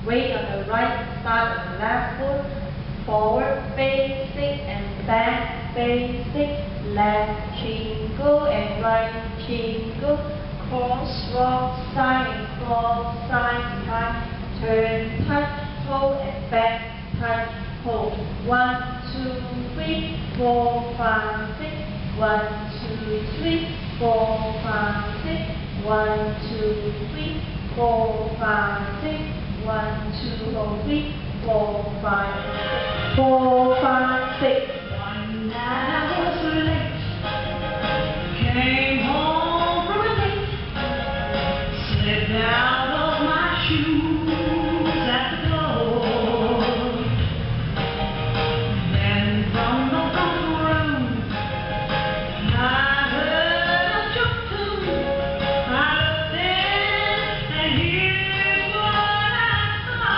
weight on the right, start on the left foot, forward, basic, and back, basic, left jingle and right jingle, cross, walk, side and cross, side, behind, turn, touch, hold, and back, touch, hold. 1, 2, 3, 4, 5, 6. 1, 2, 3, 4, 5, 6. 1, 2, 3, 4, 5, 6. 1, 2, 3, 4, 5, 6. 4, 5, 6. One night I was late, came home from a date, slipped out of my shoes at the door. Then from the front room I heard a jump tune. I looked in and here's what I saw.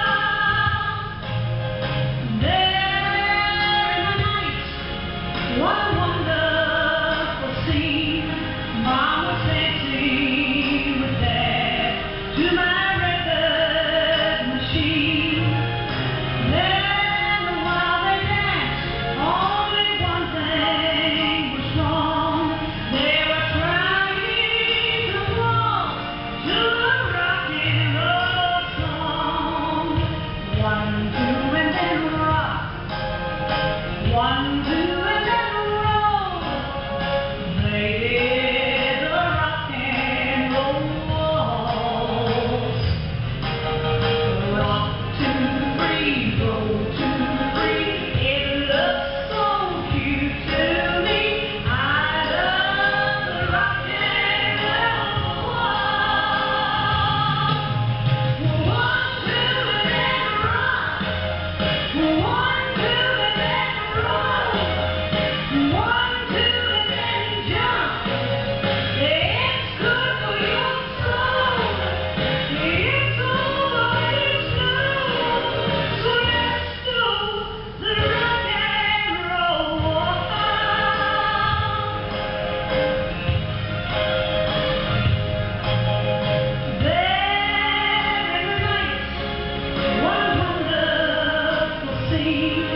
What a wonderful scene. Mom was dancing with Dad to my record machine. Then while they danced, only one thing was wrong. They were trying to walk to the rock and roll song. 1, 2, and then rock. 1, 2, and then roll. They did the rock and roll waltz. Rock 2, 3, roll 2, 3. It looks so cute to me. I love the rock and roll waltz. 1, 2, and then rock. 1, 2, and then roll. 1, 2, and then jump. It's good for your soul. It's always new. So let's do the rock and roll waltz. Very nice. What a wonderful scene.